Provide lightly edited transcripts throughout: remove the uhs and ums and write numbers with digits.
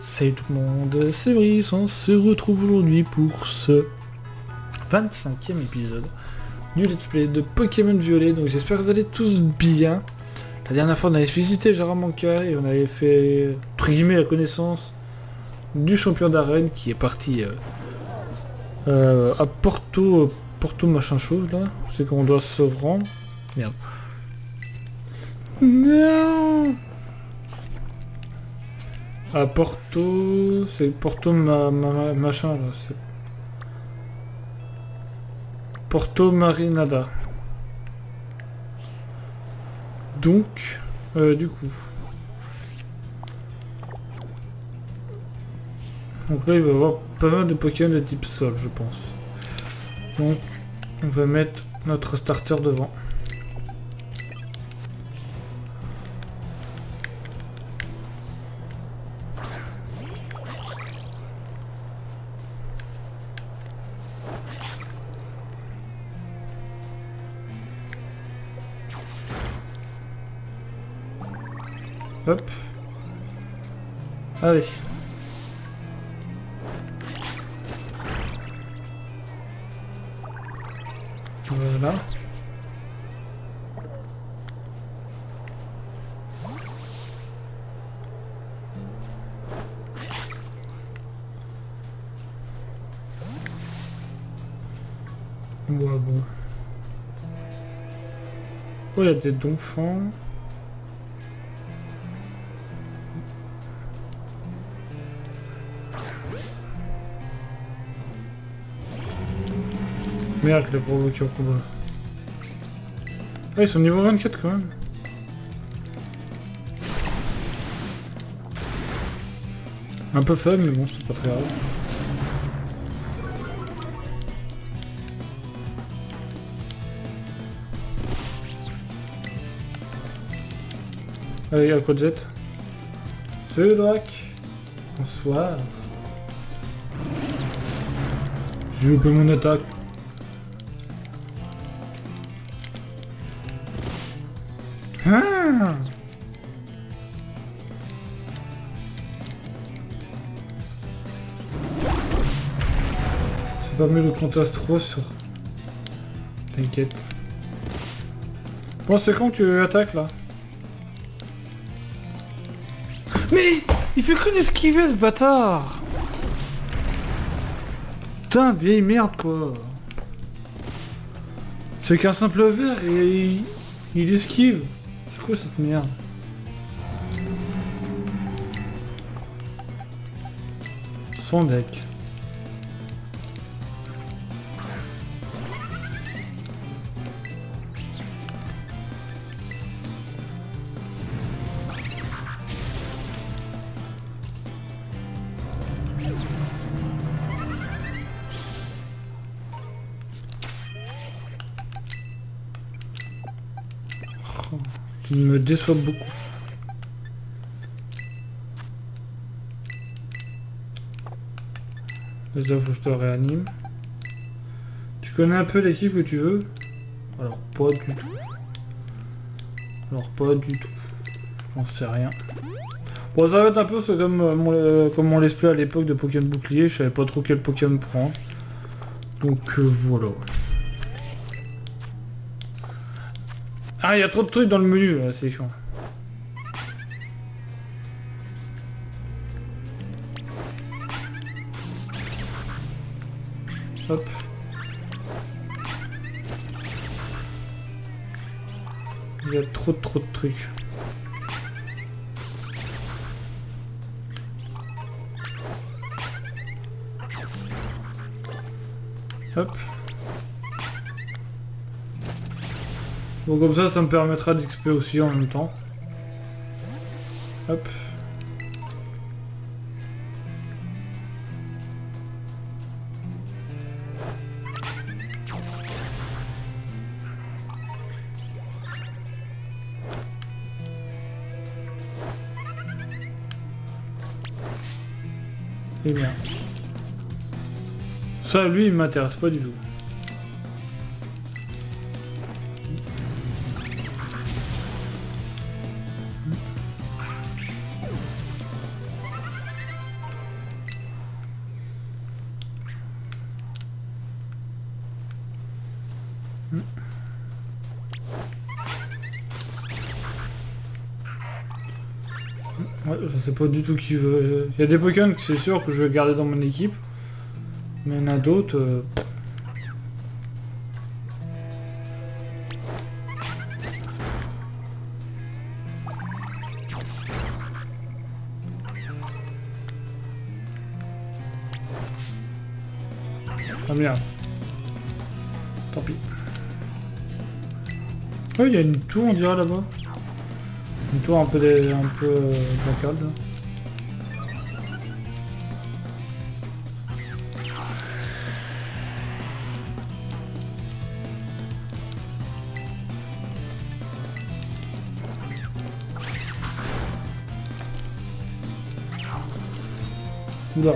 Salut tout le monde, c'est Brice, on se retrouve aujourd'hui pour ce 25e épisode du Let's Play de Pokémon Violet, donc j'espère que vous allez tous bien. La dernière fois on avait visité Jaramanca et on avait fait, entre guillemets, la connaissance du champion d'arène qui est parti à Porto machin chose là, c'est qu'on doit se rendre. Merde. Non. À Porto, c'est Porto machin là, c'est Porto Marinada. Donc, du coup. Donc là il va y avoir pas mal de Pokémon de type sol je pense. Donc on va mettre notre starter devant. Hop. Allez. Voilà. Ouais, bon. Oh, il y a des donphans. Merde, je l'ai provoqué au combat. Ah, ils sont niveau 24 quand même. Un peu faible, mais bon, c'est pas très grave. Allez, Aquajet. Salut Drac. Bonsoir. J'ai loupé mon attaque. Ah, c'est pas mieux le Contastro sur... T'inquiète. Bon, c'est quand tu attaques là? Mais il fait que d'esquiver ce bâtard! Putain, vieille merde quoi! C'est qu'un simple verre et il esquive! C'est quoi cette merde? Son deck. Il me déçoit beaucoup. Déjà, faut que je te réanime. Tu connais un peu l'équipe que tu veux? Alors, pas du tout. Alors, pas du tout. J'en sais rien. Bon, ça va être un peu comme mon let's play à l'époque de Pokémon Bouclier. Je savais pas trop quel Pokémon prendre. Donc, voilà. Ah, il y a trop de trucs dans le menu, c'est chiant. Hop. Il y a trop de trucs. Hop. Bon, comme ça me permettra d'XP aussi en même temps. Hop. Et bien. Ça, lui, il m'intéresse pas du tout. Ouais, je sais pas du tout qui veut. Il y a des Pokémon que c'est sûr que je vais garder dans mon équipe. Mais il y en a d'autres. Ah merde. Tant pis. Oh, il y a une tour, on dirait là-bas. Une tour un peu bancale là. Oula.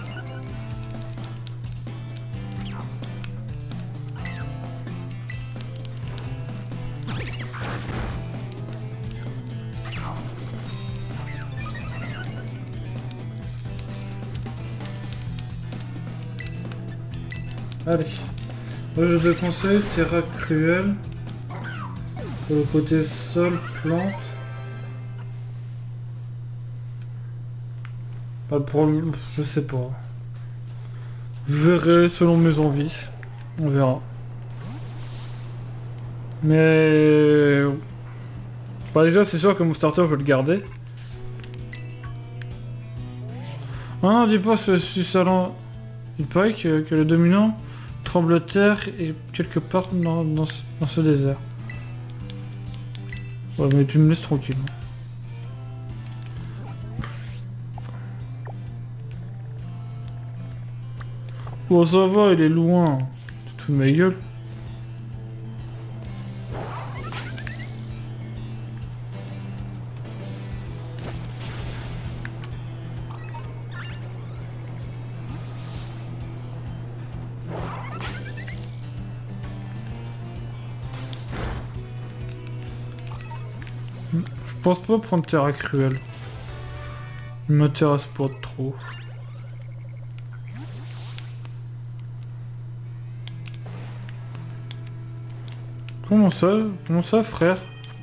Allez. Moi je te conseille Terra Cruel. Pour le côté sol, plante. Pas pour le... Je sais pas. Je verrai selon mes envies. On verra. Mais... Bah déjà c'est sûr que mon starter je vais le garder. Ah non, dis pas ce salon. Il paraît que le dominant tremble de terre est quelque part dans ce désert. Ouais mais tu me laisses tranquille. Bon ça va, il est loin. Tu te fous de ma gueule. Je pense pas prendre Terra Cruel. Il m'intéresse pas trop. Comment ça, frère?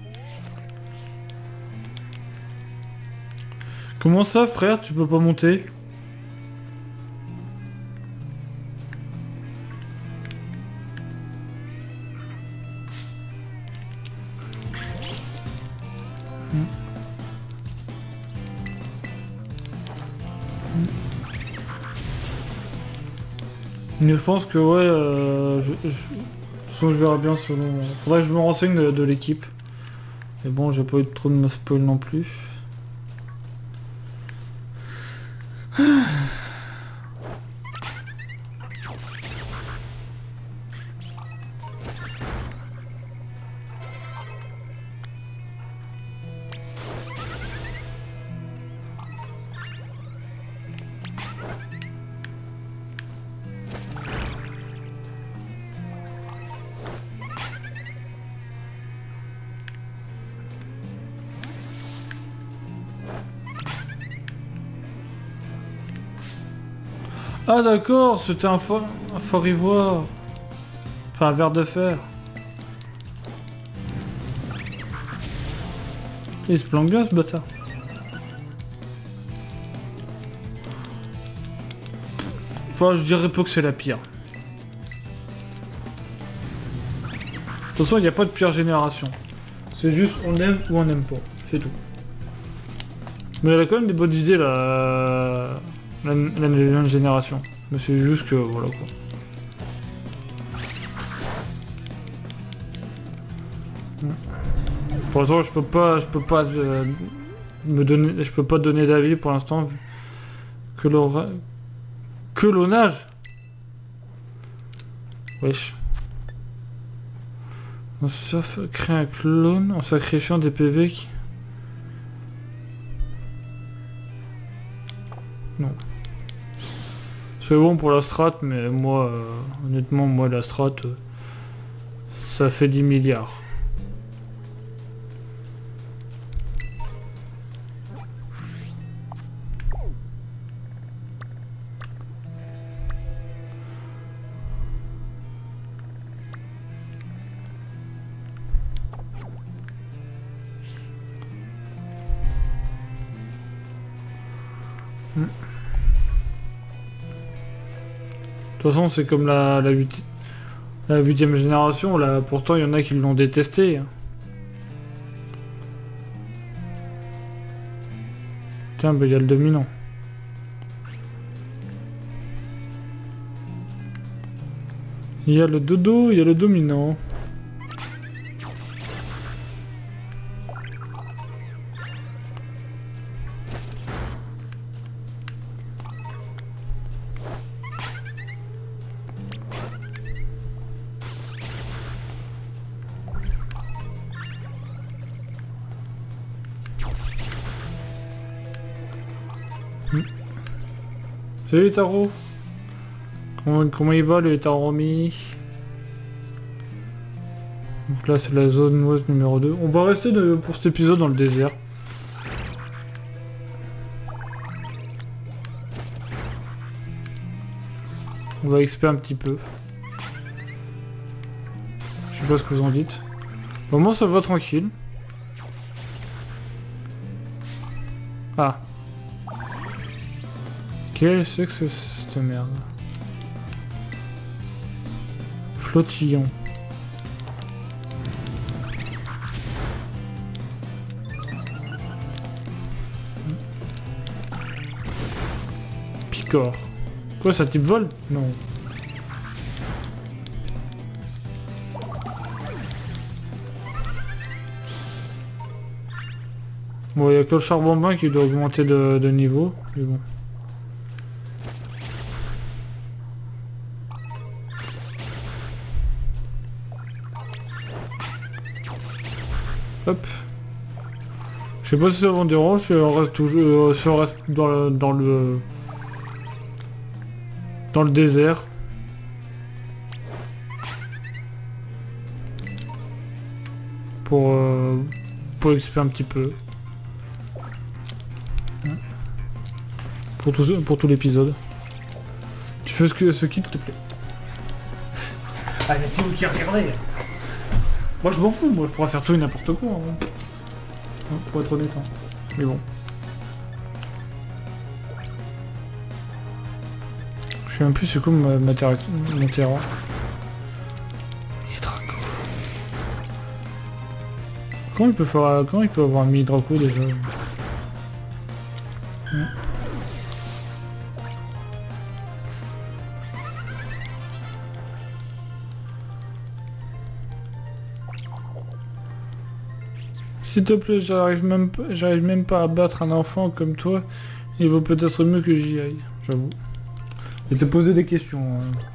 Comment ça, frère, tu peux pas monter? Mais je pense que ouais, je verrai bien selon... Faudrait que je me renseigne de l'équipe. Mais bon, j'ai pas eu trop de me spoil non plus. Ah d'accord, c'était un fort ivoire. Enfin, un verre de fer. Il se planque bien ce bâtard. Enfin, je dirais pas que c'est la pire. De toute façon, il n'y a pas de pire génération. C'est juste on aime ou on n'aime pas. C'est tout. Mais elle a quand même des bonnes idées là. La nouvelle génération. Mais c'est juste que voilà quoi. Pour l'instant je peux pas donner d'avis pour l'instant vu que l'onage. Wesh. On crée un clone en sacrifiant des PV qui... Non. C'est bon pour la strat, mais moi, honnêtement, moi, la strat, ça fait 10 milliards. De toute façon, c'est comme la 8e génération, là, pourtant il y en a qui l'ont détesté. Hein. Tiens, bah il y a le dominant. Il y a le dodo, il y a le dominant. Salut Taro. Comment il va le Taromi? Donc là c'est la zone ouest numéro 2. On va rester pour cet épisode dans le désert. On va XP un petit peu. Je sais pas ce que vous en dites. Au moins ça va tranquille. Ah. Qu'est-ce que c'est cette merde? Flottillon. Picor. Quoi, ça type vol? Non. Bon, il n'y a que le charbon bain qui doit augmenter de niveau, mais bon. Hop. Je sais pas si ça vous dérange, si on reste toujours si on reste dans le désert. Pour XP un petit peu. Pour tout l'épisode. Tu fais ce qu'il te plaît. Ah mais c'est vous qui regardez. Moi je m'en fous, moi je pourrais faire tout et n'importe quoi. Hein. Pour être honnête. Hein. Mais bon. Je sais même plus c'est quoi mon terrain. Comment il peut avoir mis Draco déjà? S'il te plaît, j'arrive même pas à battre un enfant comme toi. Il vaut peut-être mieux que j'y aille, j'avoue. Et te poser des questions.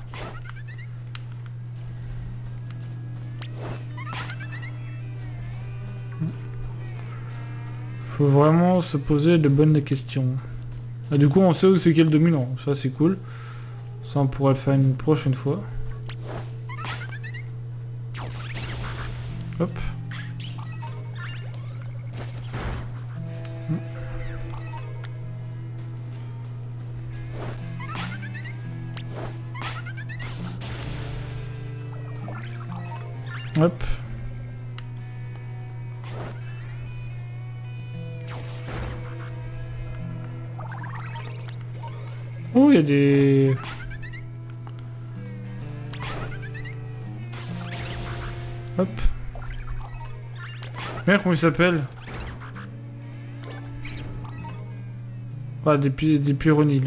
Faut vraiment se poser de bonnes questions. Et du coup, on sait où c'est quel dominant. Ça, c'est cool. Ça, on pourrait le faire une prochaine fois. Hop. Hop. Oh, il y a des... Hop. Merde, comment il s'appelle? Ah, des pyroniles.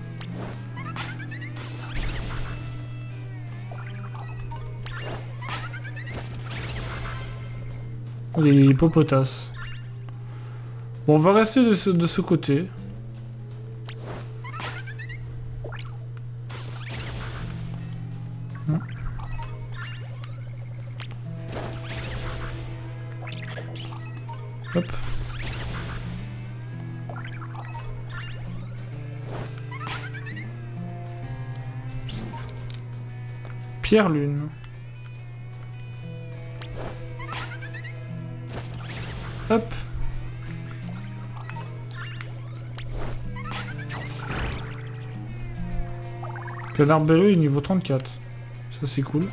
Les hippopotas. Bon, on va rester de ce côté. Hop. Pierre-lune. Hop. Canard bello est niveau 34. Ça c'est cool.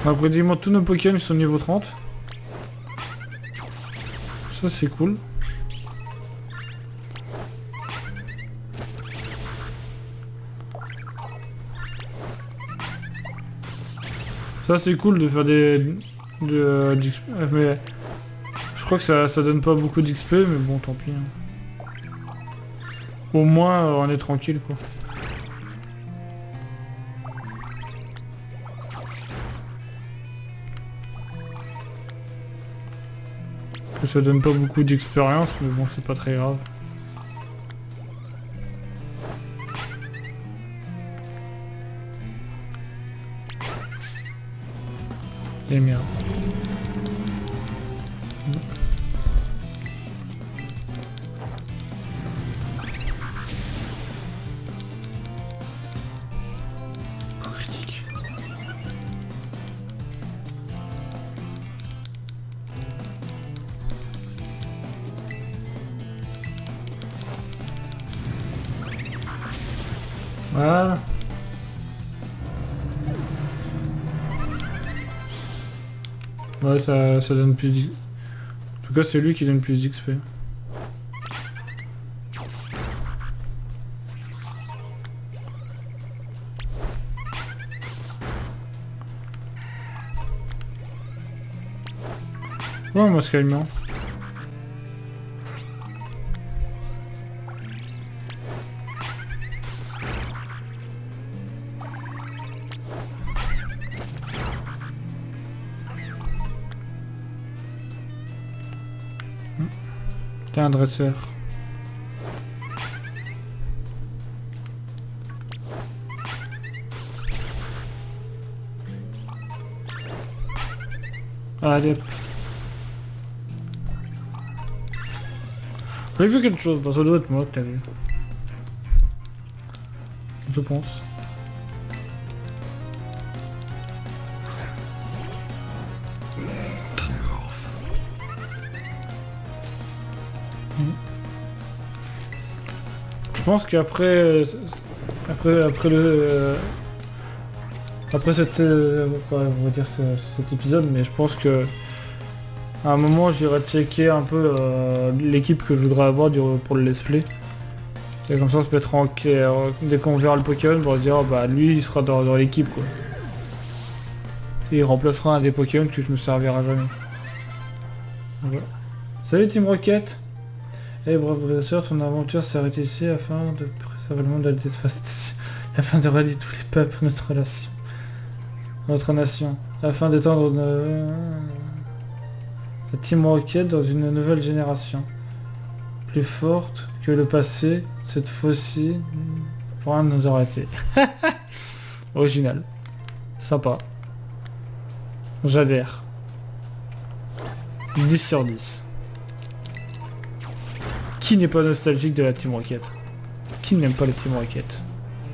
Donc pratiquement tous nos Pokémon sont niveau 30. Ça c'est cool. Ça c'est cool de faire d'XP, mais je crois que ça donne pas beaucoup d'XP, mais bon tant pis. Hein. Au moins on est tranquille quoi. Ça donne pas beaucoup d'expérience, mais bon c'est pas très grave. Et merde. Critique. Voilà. Ouais, ça donne plus d'XP. En tout cas, c'est lui qui donne plus d'XP. Ouais, moi, Skyman. T'es un dresseur. Allez. J'ai vu quelque chose, bah, ça doit être moi que t'as vu. Je pense. Je pense qu'après on va dire cet épisode, mais je pense que à un moment j'irai checker un peu l'équipe que je voudrais avoir pour le let's play. Et comme ça on se mettra en dès qu'on verra le Pokémon pour se dire oh, bah lui il sera dans l'équipe quoi. Et il remplacera un des Pokémon que je me servirai jamais. Voilà. Salut Team Rocket. Eh brave dresseur, ton aventure s'est arrêtée ici afin de préserver le monde de la dévastation, afin de rallier tous les peuples de notre nation, afin d'étendre la Team Rocket dans une nouvelle génération. Plus forte que le passé, cette fois-ci, pour rien nous arrêter. Original. Sympa. J'adhère. 10 sur 10. Qui n'est pas nostalgique de la Team Rocket? Qui n'aime pas la Team Rocket?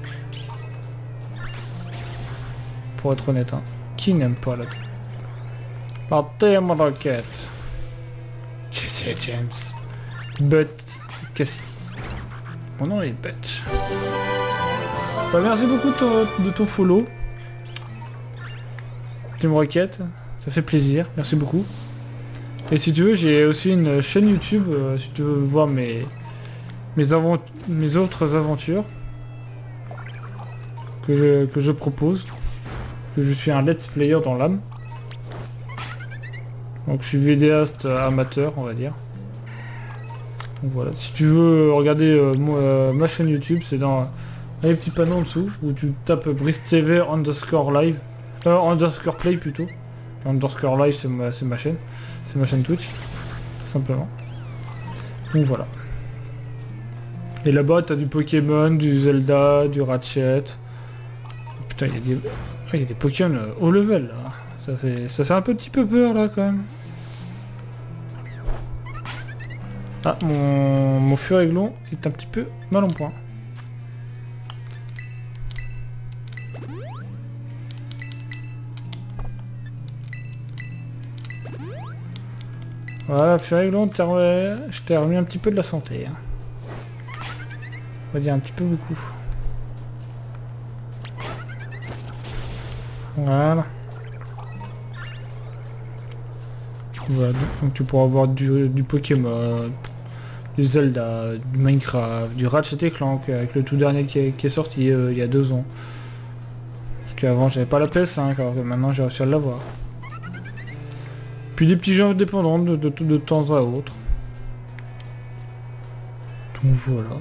Pour être honnête, hein. Qui n'aime pas la Team Rocket? Jesse James. But Cassidy. Mon nom est Butch. Bah, merci beaucoup de ton follow. Team Rocket, ça fait plaisir. Merci beaucoup. Et si tu veux, j'ai aussi une chaîne YouTube, si tu veux voir mes autres aventures que je propose. Que je suis un let's player dans l'âme. Donc je suis vidéaste amateur, on va dire. Donc voilà, si tu veux regarder ma chaîne YouTube, c'est dans les petits panneaux en dessous, où tu tapes BriceTV _live, underscore play plutôt. Underscore live, c'est ma chaîne. C'est ma chaîne Twitch, tout simplement. Donc voilà. Et là-bas, t'as du Pokémon, du Zelda, du Ratchet. Putain, il y a des Pokémon haut level, là. Ça fait un petit peu peur, là, quand même. Ah, mon Furaiglon est un petit peu mal en point. Voilà, Furaiglon, je t'ai remis un petit peu de la santé. Hein. On va dire un petit peu beaucoup. Voilà. Voilà, donc tu pourras avoir du Pokémon, du Zelda, du Minecraft, du Ratchet & Clank avec le tout dernier qui est sorti il y a 2 ans. Parce qu'avant j'avais pas la PS5 alors que maintenant j'ai réussi à l'avoir. Puis des petits jeux indépendants de temps à autre. Donc voilà.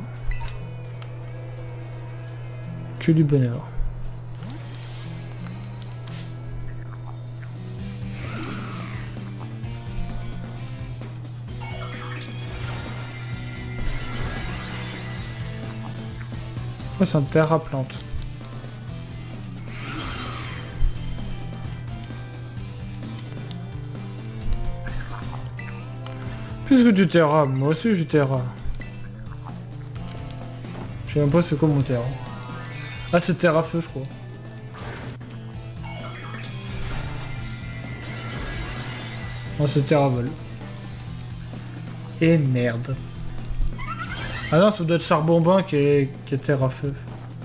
Que du bonheur. Oh, c'est un terre à plante. Puisque tu terras, moi aussi je terra. Je sais même pas c'est quoi mon terre. Ah c'est terre à feu je crois. Oh c'est terre à vol. Et merde. Ah non ça doit être charbon bain qui est terre à feu.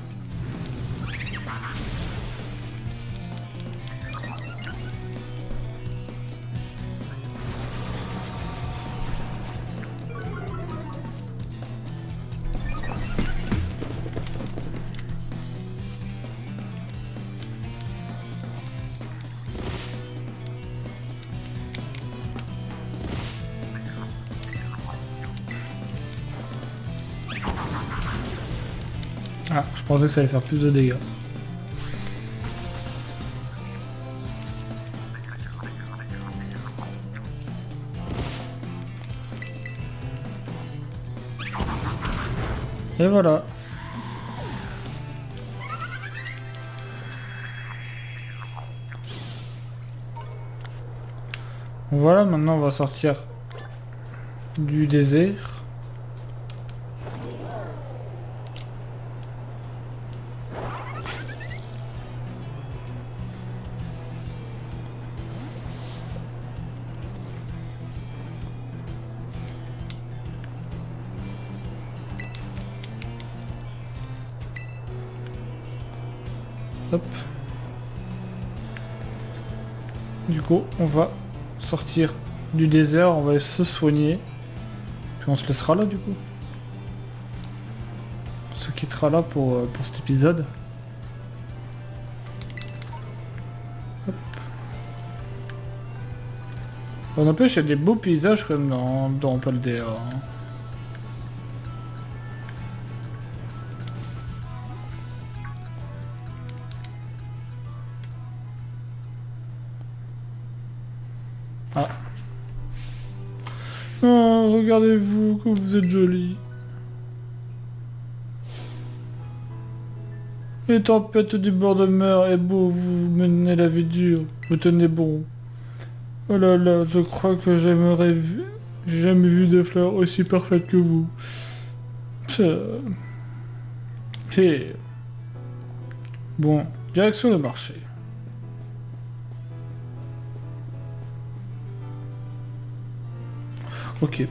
Ah, je pensais que ça allait faire plus de dégâts. Et voilà. Voilà, maintenant on va sortir du désert. Hop. Du coup, on va sortir du désert, on va se soigner. Puis on se laissera là du coup. On se quittera là pour cet épisode. Hop. On empêche, il y a des beaux paysages comme dans Paldea. Ah. Oh, regardez-vous, comme vous êtes jolis. Les tempêtes du bord de mer est beau, vous menez la vie dure, vous tenez bon. Oh là là, je crois que j'ai jamais vu de fleurs aussi parfaites que vous. Hey. Bon, direction le marché. Ok.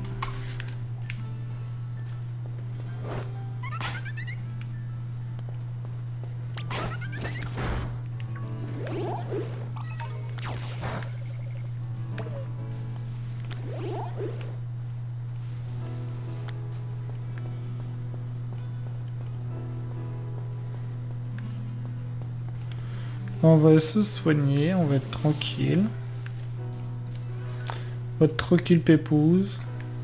On va se soigner, on va être tranquille. On va être tranquille pépouze.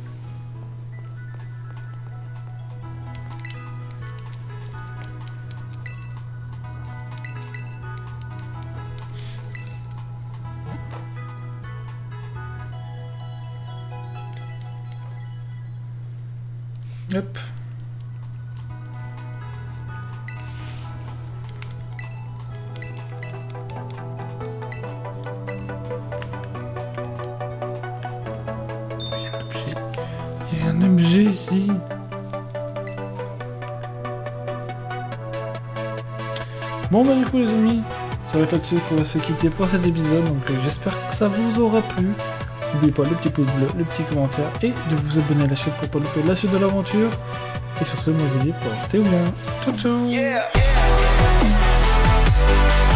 Hop. Il y a un objet ici. Bon bah du coup les amis, ça va être là-dessus qu'on va se quitter pour cet épisode, donc j'espère que ça vous aura plu. N'oubliez pas le petit pouce bleu, le petit commentaire et de vous abonner à la chaîne pour pas louper la suite de l'aventure. Et sur ce, moi je vous dis portez-vous bien. Ciao ciao. Yeah.